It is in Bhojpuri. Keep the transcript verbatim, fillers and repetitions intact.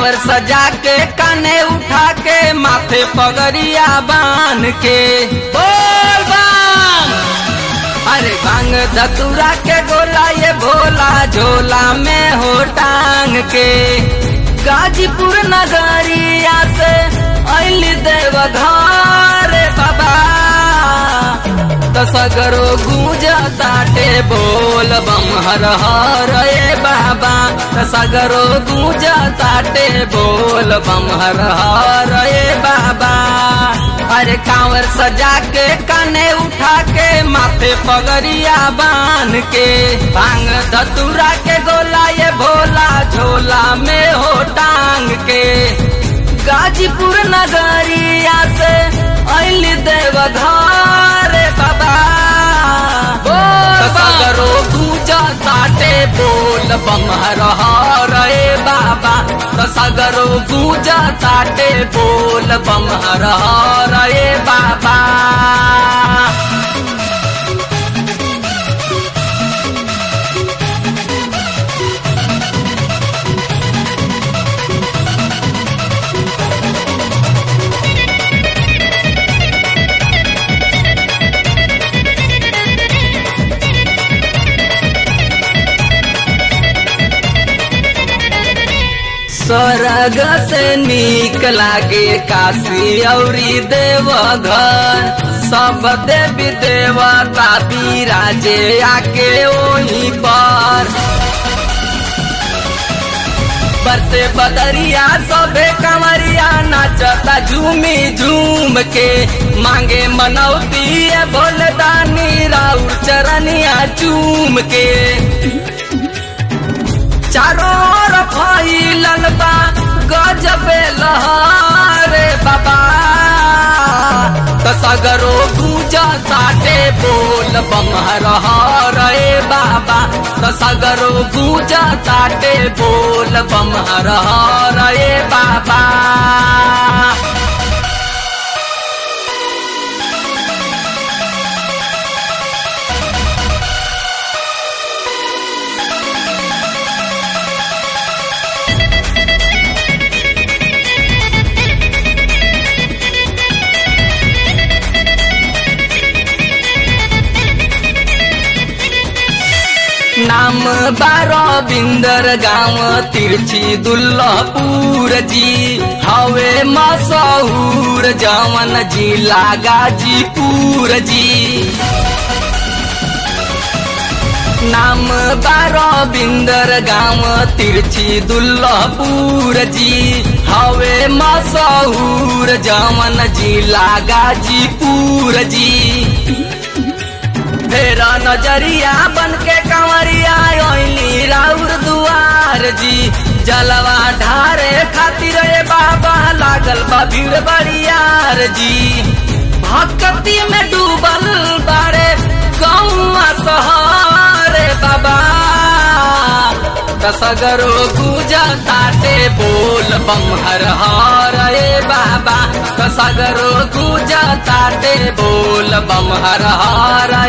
कांवर सजा के काने उठा के माथे पगड़िया बांध के बोल बम। अरे भांग धतूरा के गोला ये भोला झोला में हो टांग के गाजीपुर नगरिया से अली देवघर बाबा दसगरो गूंज ताटे बोल बम हर हर ए बाबा दसगरो गूंज ताटे बोल बम हर हर ए बाबा। अरे कांवर सजा के काने उठा के माथे पगड़िया बांध के भांग धतूरा के गोला ये भोला झोला में हो टांग के गाजीपुर नगरिया से अली देवघर बाबा सगरो पूजा ताटे बोल बम हर हर ए बाबा सगरो पूजा ताटे बोल बम हर हर ए बाबा। स्वर्ग से नीक लागे काशी औरी देवघर सब देवी देवता विराजे आके ओही पर बरसे बदरिया सबे कमरिया नाचता झूमी झूम के मांगे मनौती भोले दानी राउर चरनिया चूम के चारों ओर फैलल बा गजबे लहर बाबा सगरो पूजा ताटे बोल बम हर हर ए बाबा सगरो पूजा ताटे बोल बम हर हर ए बाबा। नाम बारविंदर गाँव तिरछी दुल्लभपुर जी हवे मशहूर जवन जिला गाजीपुर जी। नाम बारविंदर गाँव तिरछी दुल्लभपुर जी हवे मशहूर जवन जिला गाजीपुर जी। फेरा नजरिया बन के कंवरिया ओइली राउर दुआर जी जलवा ढारे खातिर रे बाबा लागल बा भीड़ बड़ियार जी। भक्ति में डूबल बारे गौवा शहर बाबा सगरो पूजा ताटे बोल बम हर हर ए बाबा सगरो पूजा ताटे बोल बम हर हर